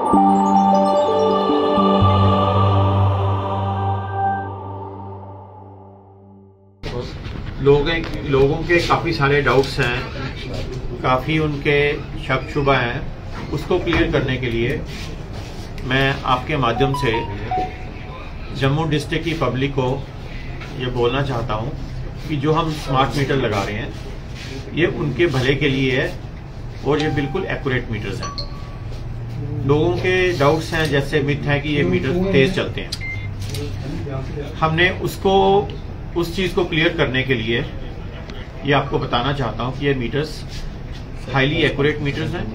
लोगों के काफ़ी सारे डाउट्स हैं, काफ़ी उनके शक शुबा हैं, उसको क्लियर करने के लिए मैं आपके माध्यम से जम्मू डिस्ट्रिक्ट की पब्लिक को ये बोलना चाहता हूँ कि जो हम स्मार्ट मीटर लगा रहे हैं ये उनके भले के लिए है और ये बिल्कुल एक्यूरेट मीटर्स हैं। लोगों के डाउट्स हैं, जैसे मिथ है कि ये मीटर तेज चलते हैं। हमने उस चीज़ को क्लियर करने के लिए ये आपको बताना चाहता हूँ कि ये मीटर्स हाईली एक्यूरेट मीटर्स हैं।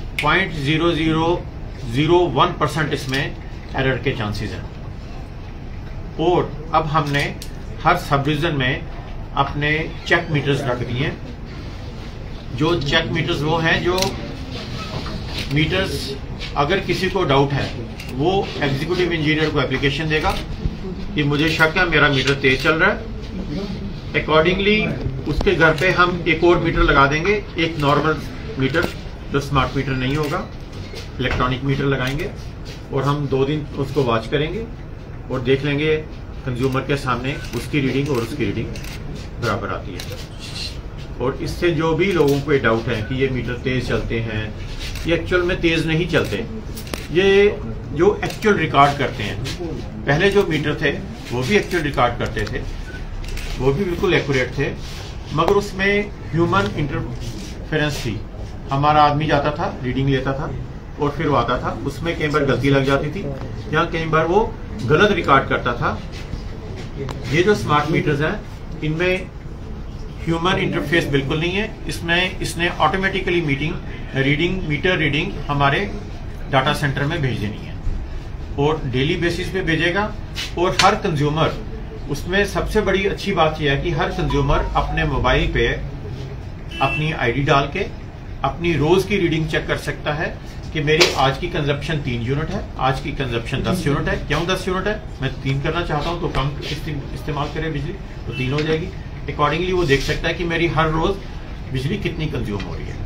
0.0001% इसमें एरर के चांसेस हैं। और अब हमने हर सब डिवीजन में अपने चेक मीटर्स रख दिए हैं। जो चेक मीटर्स वो हैं जो मीटर्स अगर किसी को डाउट है वो एग्जीक्यूटिव इंजीनियर को एप्लीकेशन देगा कि मुझे शक है मेरा मीटर तेज चल रहा है। अकॉर्डिंगली उसके घर पे हम एक और मीटर लगा देंगे, एक नॉर्मल मीटर जो स्मार्ट मीटर नहीं होगा, इलेक्ट्रॉनिक मीटर लगाएंगे और हम 2 दिन उसको वॉच करेंगे और देख लेंगे कंज्यूमर के सामने उसकी रीडिंग और उसकी रीडिंग बराबर आती है। और इससे जो भी लोगों को डाउट है कि ये मीटर तेज चलते हैं, ये एक्चुअल में तेज नहीं चलते। ये जो एक्चुअल रिकॉर्ड करते हैं, पहले जो मीटर थे वो भी एक्चुअल रिकॉर्ड करते थे, वो भी बिल्कुल एक्यूरेट थे, मगर उसमें ह्यूमन इंटरफेरेंस थी। हमारा आदमी जाता था, रीडिंग लेता था और फिर वो आता था, उसमें कई बार गलती लग जाती थी या कई बार वो गलत रिकॉर्ड करता था। ये जो स्मार्ट मीटर्स हैं इनमें ह्यूमन इंटरफेस बिल्कुल नहीं है। इसने ऑटोमेटिकली मीटर रीडिंग हमारे डाटा सेंटर में भेज देनी है और डेली बेसिस पे भेजेगा। और हर कंज्यूमर, उसमें सबसे बड़ी अच्छी बात यह है कि हर कंज्यूमर अपने मोबाइल पे अपनी आईडी डाल के अपनी रोज की रीडिंग चेक कर सकता है कि मेरी आज की कंजप्शन 3 यूनिट है, आज की कंजप्शन 10 यूनिट है। क्यों 10 यूनिट है? मैं 3 करना चाहता हूं तो कम इस्तेमाल करें बिजली तो 3 हो जाएगी। अकॉर्डिंगली वो देख सकता है कि मेरी हर रोज बिजली कितनी कंज्यूम हो रही है।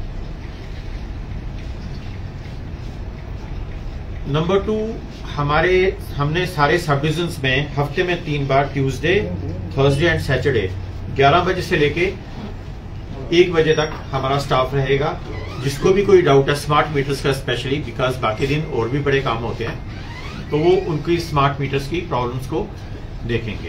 नंबर 2, हमने सारे सब डिविजन्स में हफ्ते में 3 बार ट्यूसडे, थर्सडे एंड सैटरडे 11 बजे से लेके 1 बजे तक हमारा स्टाफ रहेगा। जिसको भी कोई डाउट है स्मार्ट मीटर्स का, स्पेशली बिकॉज बाकी दिन और भी बड़े काम होते हैं, तो वो उनकी स्मार्ट मीटर्स की प्रॉब्लम्स को देखेंगे।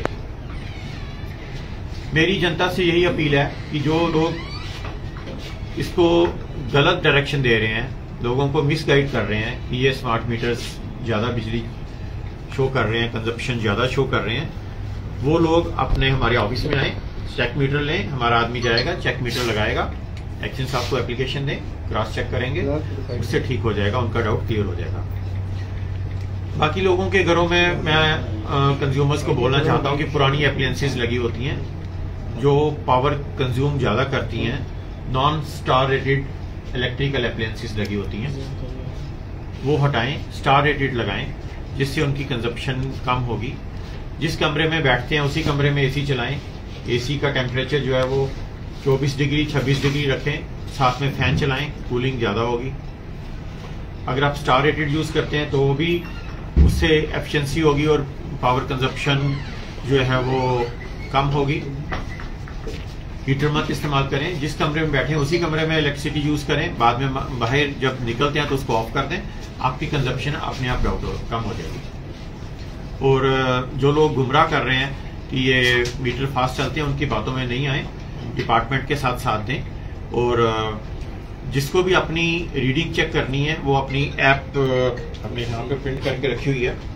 मेरी जनता से यही अपील है कि जो लोग इसको गलत डायरेक्शन दे रहे हैं, लोगों को मिसगाइड कर रहे हैं कि ये स्मार्ट मीटर्स ज्यादा बिजली शो कर रहे हैं, कंजप्शन ज्यादा शो कर रहे हैं, वो लोग अपने हमारे ऑफिस में आए, चेक मीटर लें। हमारा आदमी जाएगा, चेक मीटर लगाएगा, एक्शन साहब को एप्लीकेशन दें, क्रॉस चेक करेंगे, उससे ठीक हो जाएगा, उनका डाउट क्लियर हो जाएगा। बाकी लोगों के घरों में मैं कंज्यूमर्स को बोलना चाहता हूं कि पुरानी एप्लायंसेस लगी होती हैं जो पावर कंज्यूम ज्यादा करती हैं, non star rated electrical appliances लगी होती हैं, वो हटाएं, स्टार रेटेड लगाएं, जिससे उनकी कंजप्शन कम होगी। जिस कमरे में बैठते हैं उसी कमरे में एसी चलाएं। एसी का टेम्परेचर जो है वो 24 डिग्री 26 डिग्री रखें, साथ में फैन चलाएं, कूलिंग ज्यादा होगी। अगर आप स्टार रेटेड यूज करते हैं तो वो भी उससे एफिशिएंसी होगी और पावर कंजप्शन जो है वो कम होगी। हीटर मत इस्तेमाल करें, जिस कमरे में बैठे हैं उसी कमरे में इलेक्ट्रिसिटी यूज करें, बाद में बाहर जब निकलते हैं तो उसको ऑफ कर दें, आपकी कंजप्शन अपने आप कम हो जाएगी। और जो लोग गुमराह कर रहे हैं कि ये मीटर फास्ट चलते हैं, उनकी बातों में नहीं आए, डिपार्टमेंट के साथ दें। और जिसको भी अपनी रीडिंग चेक करनी है वो अपनी ऐप हमने यहाँ पे प्रिंट करके रखी हुई है।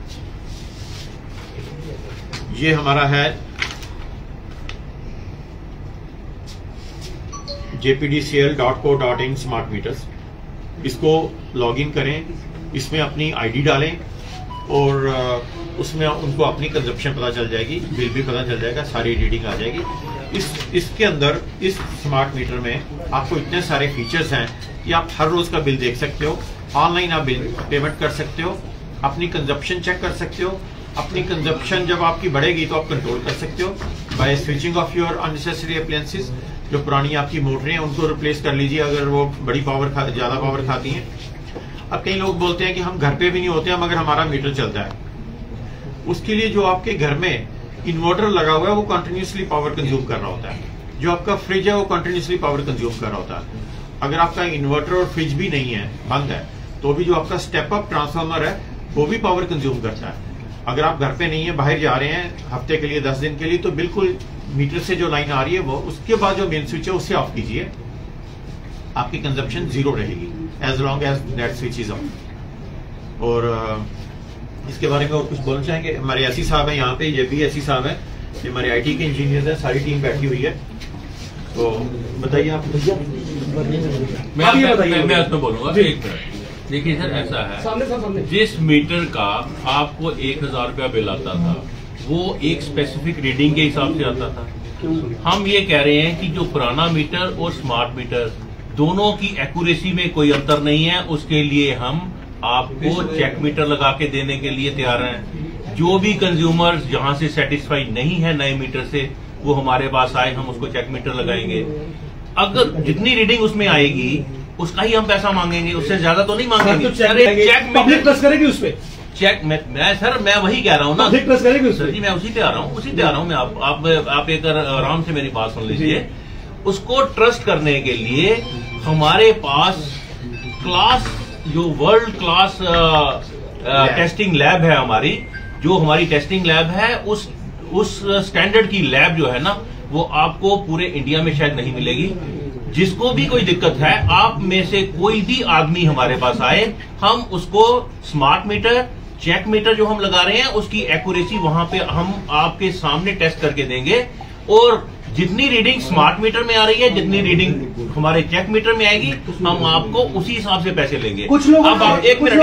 ये हमारा है jpdcl.co.in स्मार्ट मीटर्स। इसको लॉगिन करें, इसमें अपनी आईडी डालें और उसमें उनको अपनी कंजप्शन पता चल जाएगी, बिल भी पता चल जाएगा, सारी रीडिंग आ जाएगी। इसके अंदर इस स्मार्ट मीटर में आपको इतने सारे फीचर्स हैं कि आप हर रोज का बिल देख सकते हो, ऑनलाइन आप बिल पेमेंट कर सकते हो, अपनी कंजप्शन चेक कर सकते हो। अपनी कंजप्शन जब आपकी बढ़ेगी तो आप कंट्रोल कर सकते हो by switching off your unnecessary appliances. जो पुरानी आपकी मोटरें हैं उनको रिप्लेस कर लीजिए अगर वो बड़ी पावर ज्यादा पावर खाती हैं। अब कई लोग बोलते हैं कि हम घर पे भी नहीं होते हैं मगर हमारा मीटर चलता है। उसके लिए जो आपके घर में इन्वर्टर लगा हुआ है वो कंटिन्यूसली पावर कंज्यूम कर रहा होता है। जो आपका फ्रिज है वो कंटिन्यूसली पावर कंज्यूम कर रहा होता है। अगर आपका इन्वर्टर और फ्रिज भी नहीं है, बंद है, तो भी जो आपका स्टेप अप ट्रांसफार्मर है वो भी पावर कंज्यूम करता है। अगर आप घर पे नहीं है, बाहर जा रहे हैं हफ्ते के लिए, 10 दिन के लिए, तो बिल्कुल मीटर से जो लाइन आ रही है वो, उसके बाद जो मेन स्विच है उससे ऑफ कीजिए, आपकी कंजप्शन जीरो रहेगी as long as that switch is off. और इसके बारे में और कुछ बोलना चाहेंगे? हमारे एसी साहब हैं यहाँ पे, ये भी एसी साहब हैं, ये हमारे आईटी के इंजीनियर्स हैं, सारी टीम बैठी हुई है। तो बताइए आप। मैं उसमें बोलूंगा एक मिनट। देखिए सर, ऐसा है, जिस मीटर का आपको 1000 रुपया बिल आता था वो एक स्पेसिफिक रीडिंग के हिसाब से आता था। हम ये कह रहे हैं कि जो पुराना मीटर और स्मार्ट मीटर दोनों की एक्यूरेसी में कोई अंतर नहीं है, उसके लिए हम आपको चेक मीटर लगा के देने के लिए तैयार हैं। जो भी कंज्यूमर जहां से सेटिस्फाई नहीं है नए मीटर से, वो हमारे पास आए, हम उसको चेक मीटर लगाएंगे। अगर जितनी रीडिंग उसमें आएगी उसका ही हम पैसा मांगेंगे, उससे ज्यादा तो नहीं मांगेंगे। चेक पब्लिक प्लस करेगी उस पे। चेक मैं वही कह रहा हूँ ना, पब्लिक प्लस करेगी सर जी, मैं उसी पे आ रहा हूँ, मैं आप एक आराम से मेरी बात सुन लीजिए। उसको ट्रस्ट करने के लिए हमारे पास क्लास, जो वर्ल्ड क्लास टेस्टिंग लैब है हमारी, जो हमारी टेस्टिंग लैब है, उस स्टैंडर्ड की लैब जो है ना, वो आपको पूरे इंडिया में शायद नहीं मिलेगी। जिसको भी कोई दिक्कत है, आप में से कोई भी आदमी हमारे पास आए, हम उसको स्मार्ट मीटर, चेक मीटर जो हम लगा रहे हैं उसकी एक्यूरेसी वहां पे हम आपके सामने टेस्ट करके देंगे। और जितनी रीडिंग स्मार्ट मीटर में आ रही है, जितनी रीडिंग हमारे चेक मीटर में आएगी, हम आपको उसी हिसाब से पैसे लेंगे। कुछ लोग अब आप एक मिनट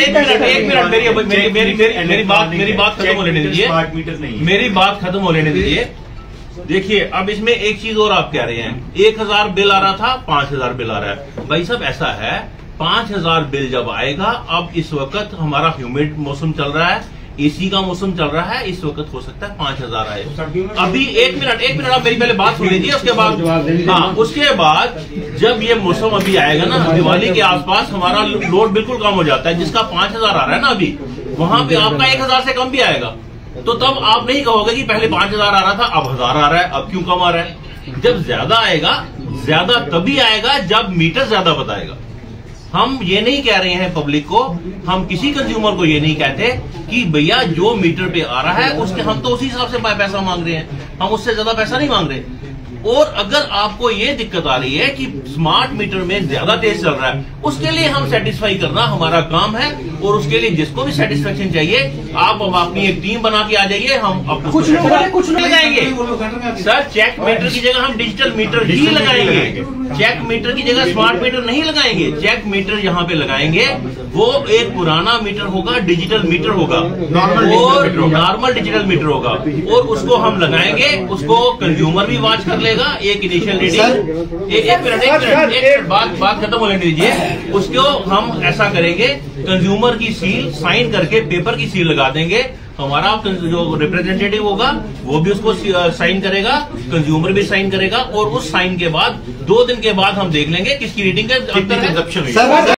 मेरी बात खत्म हो लेने दीजिए, मेरी बात खत्म हो लेने दीजिए। देखिए, अब इसमें एक चीज और आप कह रहे हैं, 1000 बिल आ रहा था, 5000 बिल आ रहा है। भाई साहब, ऐसा है, 5000 बिल जब आएगा, अब इस वक्त हमारा ह्यूमिड मौसम चल रहा है, एसी का मौसम चल रहा है, इस वक्त हो सकता है 5000 आए। अभी एक मिनट आप मेरी पहले बात सुन लीजिए, उसके बाद हाँ, उसके बाद जब ये मौसम अभी आएगा ना, दिवाली के आसपास हमारा लोड बिल्कुल कम हो जाता है। जिसका 5000 आ रहा है ना अभी, वहां पे आपका 1000 से कम भी आएगा। तो तब आप नहीं कहोगे कि पहले 5000 आ रहा था, अब 1000 आ रहा है, अब क्यों कम आ रहा है। जब ज्यादा आएगा, ज्यादा तभी आएगा जब मीटर ज्यादा बताएगा। हम ये नहीं कह रहे हैं पब्लिक को, हम किसी कंज्यूमर को ये नहीं कहते कि भैया जो मीटर पे आ रहा है उसके हम तो उसी हिसाब से पैसा मांग रहे हैं, हम उससे ज्यादा पैसा नहीं मांग रहे। और अगर आपको ये दिक्कत आ रही है कि स्मार्ट मीटर में ज्यादा तेज चल रहा है, उसके लिए हम सेटिस्फाई करना हमारा काम है। और उसके लिए जिसको भी सेटिस्फेक्शन चाहिए, आप अब अपनी एक टीम बना के आ जाइए, हम अब कुछ लोग लगाएंगे। सर, चेक मीटर की जगह हम डिजिटल मीटर ही लगाएंगे। चेक मीटर की जगह स्मार्ट मीटर नहीं लगाएंगे। चेक मीटर जहाँ पे लगाएंगे वो एक पुराना मीटर होगा, डिजिटल मीटर होगा, नॉर्मल डिजिटल मीटर होगा, और उसको हम लगाएंगे। उसको कंज्यूमर भी वॉच कर लेगा। एक इनिशियल रीडिंग, एक मिनट बात खत्म होने दीजिए। उसको हम ऐसा करेंगे, कंज्यूमर की सील साइन करके पेपर की सील लगा देंगे। हमारा जो रिप्रेजेंटेटिव होगा वो भी उसको साइन करेगा, कंज्यूमर भी साइन करेगा, और उस साइन के बाद 2 दिन के बाद हम देख लेंगे किसकी रीडिंग का अंतर है।